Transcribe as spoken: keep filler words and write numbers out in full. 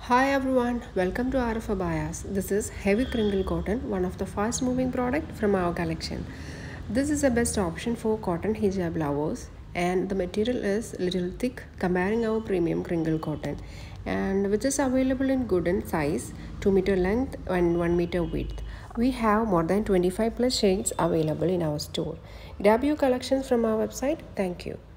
Hi everyone, welcome to R F Abayas. This is heavy crinkled cotton, one of the fast moving product from our collection. This is the best option for cotton hijab lovers and the material is little thick comparing our premium crinkled cotton and which is available in good and size two meter length and one meter width. We have more than twenty-five plus shades available in our store. Grab your collections from our website. Thank you.